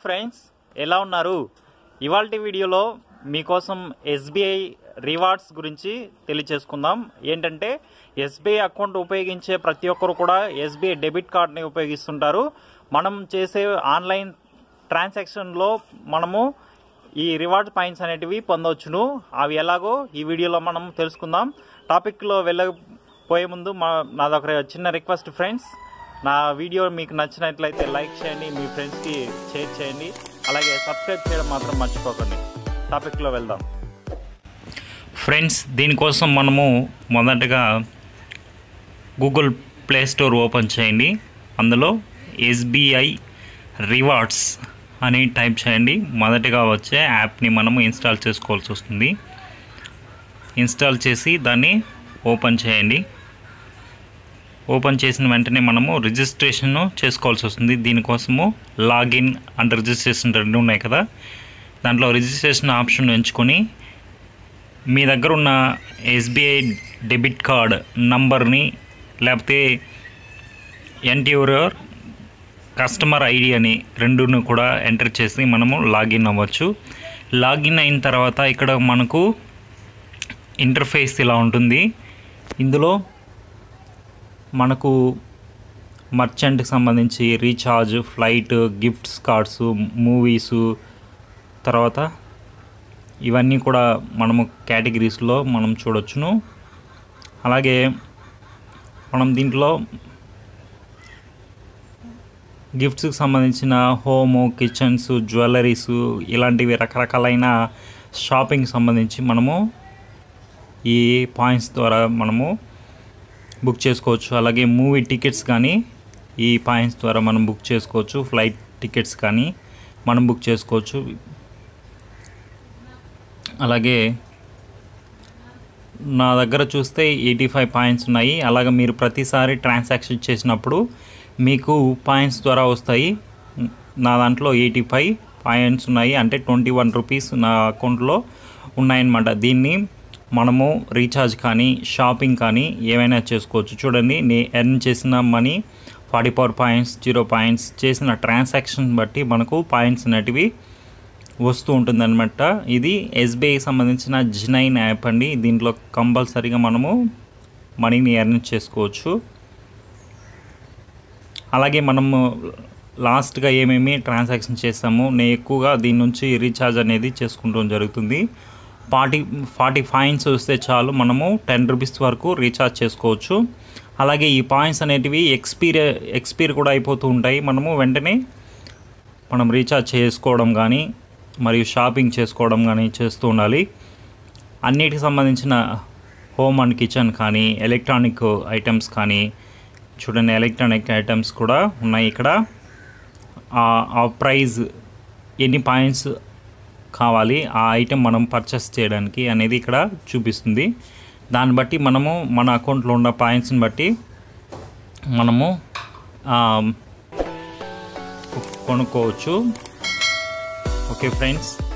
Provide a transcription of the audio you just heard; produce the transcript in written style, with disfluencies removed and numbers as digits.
Friends, ఎలా ఉన్నారు? ఇవాల్టి వీడియోలో మీకోసం ఎస్బీఐ రివార్డ్స్ గురించి తెలియచేసుకుందాం. ఏంటంటే ఎస్బీఐ అకౌంట్ ఉపయోగించే ప్రతి ఒక్కరు కూడా ఎస్బీఐ డెబిట్ కార్డ్ని ఉపయోగిస్తుంటారు. మనం చేసే ఆన్లైన్ ట్రాన్సాక్షన్లో మనము ఈ రివార్డ్ పాయింట్స్ అనేటివి పొందవచ్చును. అవి ఎలాగో ఈ వీడియోలో మనం తెలుసుకుందాం. టాపిక్లో వెళ్ళకపోయే ముందు నాదొక చిన్న రిక్వెస్ట్ ఫ్రెండ్స్, నా వీడియో మీకు నచ్చినట్లయితే లైక్ చేయండి, మీ ఫ్రెండ్స్కి షేర్ చేయండి, అలాగే సబ్స్క్రైబ్ చేయడం మాత్రం మర్చిపోకండి. టాపిక్లో వెళ్దాం ఫ్రెండ్స్. దీనికోసం మనము మొదటగా గూగుల్ ప్లే స్టోర్ ఓపెన్ చేయండి. అందులో ఎస్బీఐ రివార్డ్స్ అని టైప్ చేయండి. మొదటగా వచ్చే యాప్ని మనము ఇన్స్టాల్ చేసుకోవాల్సి వస్తుంది. ఇన్స్టాల్ చేసి దాన్ని ఓపెన్ చేయండి. ఓపెన్ చేసిన వెంటనే మనము రిజిస్ట్రేషన్ చేసుకోవాల్సి వస్తుంది. దీనికోసము లాగిన్ అండ్ రిజిస్ట్రేషన్ రెండు ఉన్నాయి కదా, దాంట్లో రిజిస్ట్రేషన్ ఆప్షన్ ఎంచుకొని మీ దగ్గర ఉన్న ఎస్బీఐ డెబిట్ కార్డ్ నంబర్ని లేకపోతే యువర్ కస్టమర్ ఐడి అని రెండును కూడా ఎంటర్ చేసి మనము లాగిన్ అవ్వచ్చు. లాగిన్ అయిన తర్వాత ఇక్కడ మనకు ఇంటర్ఫేస్ ఇలా ఉంటుంది. ఇందులో మనకు మర్చెంట్కి సంబంధించి recharge, flight, gifts cards, movies, తర్వాత ఇవన్నీ కూడా మనము కేటగిరీస్లో మనం చూడొచ్చును. అలాగే మనం దీంట్లో గిఫ్ట్స్కి సంబంధించిన హోము, కిచెన్స్, జ్యువెలరీసు ఇలాంటివి రకరకాలైన షాపింగ్కి సంబంధించి మనము ఈ పాయింట్స్ ద్వారా మనము బుక్ చేసుకోవచ్చు. అలాగే మూవీ టికెట్స్ కానీ ఈ పాయింట్స్ ద్వారా మనం బుక్ చేసుకోవచ్చు. ఫ్లైట్ టికెట్స్ కానీ మనం బుక్ చేసుకోవచ్చు. అలాగే నా దగ్గర చూస్తే 85 పాయింట్స్ ఉన్నాయి. అలాగే మీరు ప్రతిసారి ట్రాన్సాక్షన్ చేసినప్పుడు మీకు పాయింట్స్ ద్వారా వస్తాయి. నా దాంట్లో 85 పాయింట్స్ ఉన్నాయి, అంటే 21 రూపీస్ నా అకౌంట్లో ఉన్నాయన్నమాట. దీన్ని మనము రీఛార్జ్ కానీ షాపింగ్ కానీ ఏమైనా చేసుకోవచ్చు. చూడండి, నేను ఎర్న్ చేసిన మనీ 44 పాయింట్స్, 0 పాయింట్స్, చేసిన ట్రాన్సాక్షన్ బట్టి మనకు పాయింట్స్ అనేటివి వస్తూ ఉంటుందన్నమాట. ఇది ఎస్బీఐకి సంబంధించిన G9 యాప్ అండి. దీంట్లో కంపల్సరీగా మనము మనీని ఎర్న్ చేసుకోవచ్చు. అలాగే మనము లాస్ట్గా ఏమేమి ట్రాన్సాక్షన్ చేస్తాము, నేను ఎక్కువగా దీని నుంచి రీఛార్జ్ అనేది చేసుకుంటూ జరుగుతుంది. 40 పాయింట్స్ వస్తే చాలు, మనము 10 రూపీస్ వరకు రీఛార్జ్ చేసుకోవచ్చు. అలాగే ఈ పాయింట్స్ అనేటివి ఎక్స్పైర్ కూడా అయిపోతూ ఉంటాయి. మనము వెంటనే మనం రీఛార్జ్ చేసుకోవడం కానీ మరియు షాపింగ్ చేసుకోవడం కానీ చేస్తూ ఉండాలి. అన్నిటికి సంబంధించిన హోమ్ అండ్ కిచెన్ కానీ ఎలక్ట్రానిక్ ఐటమ్స్ కానీ చూడండి, ఎలక్ట్రానిక్ ఐటమ్స్ కూడా ఉన్నాయి ఇక్కడ. ఆ ప్రైజ్ ఎన్ని పాయింట్స్ కావాలి ఆ ఐటెం మనం పర్చేస్ చేయడానికి అనేది ఇక్కడ చూపిస్తుంది. దాన్ని బట్టి మనము మన అకౌంట్లో ఉన్న పాయింట్స్ని బట్టి మనము కొనుక్కోవచ్చు. Okay friends.